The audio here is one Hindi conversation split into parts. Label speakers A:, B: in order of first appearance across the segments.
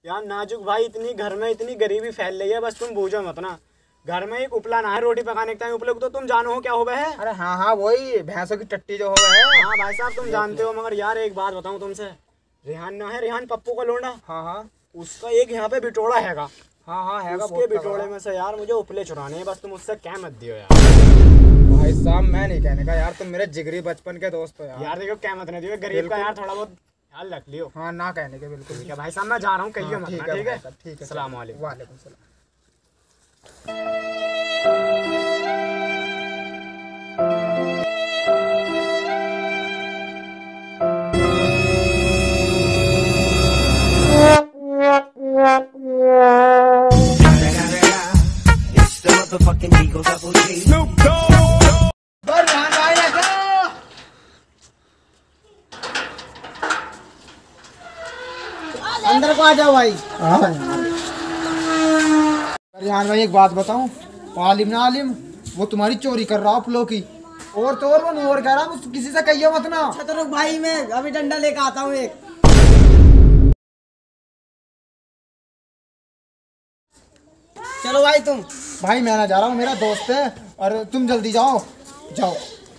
A: यार नाजुक भाई, इतनी घर में इतनी गरीबी फैल रही है, बस तुम बूझो मत ना। घर में एक उपला ना है रोटी पकाने के टाइम, उपले को तो तुम जानो हो क्या हो है।
B: अरे हाँ हाँ, वही भैंसों की टट्टी जो हो है।
A: हाँ भाई साहब तुम जानते हो, मगर यार एक बात बताऊं तुमसे, रेहान ना है, रेहान पप्पू का लोंडा।
B: हाँ हाँ
A: उसका एक यहाँ पे बिटोड़ा हैगा।
B: हाँ हाँ हैगा।
A: उसके बिटोड़े में से यार मुझे उपले चुराने हैं, बस तुम उससे क्या मत दियो यार।
B: भाई साहब मैं नहीं कहने का यार, तुम मेरे जिगरी बचपन के दोस्त हो यार।
A: यार देखो क्या मत नहीं दियो, गरीब का यार थोड़ा बहुत ख्याल रख लियो।
B: हाँ ना कहने के बिल्कुल।
A: ठीक है भाई साहब, मैं जा रहा हूँ, कहियो मत। ठीक है
B: ठीक है।
A: अस्सलाम वालेकुम।
B: वालेकुम सलाम।
C: अंदर को आ जाओ भाई।
B: रिहान भाई एक बात बताऊं, आलिम ना आलिम वो तुम्हारी चोरी कर रहा फूलों की। और तो और वो नहीं और कह रहा, किसी से कहियो मत ना।
C: अच्छा तो रुक भाई, मैं अभी डंडा लेकर आता हूँ एक। चलो भाई तुम।
B: भाई मैं ना जा रहा हूँ, मेरा दोस्त है, और तुम जल्दी जाओ जाओ।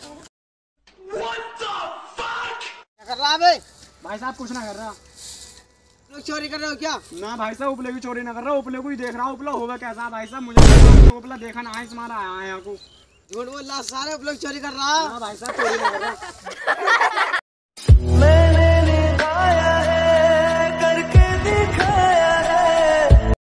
C: क्या कर रहा है बे?
A: भाई साहब कुछ ना कर रहा।
C: लोग चोरी कर रहे हो क्या?
A: ना भाई साहब, उपले की चोरी ना कर रहा, उपले को ही देख रहा हूँ। उपला होगा कैसा भाई साहब, मुझे उपला देखा ना, आइस मारा आया यहाँ को।
C: झूठ बोल रहा, सारे लोग चोरी कर रहा।
A: ना भाई साहब चोरी ना कर रहा।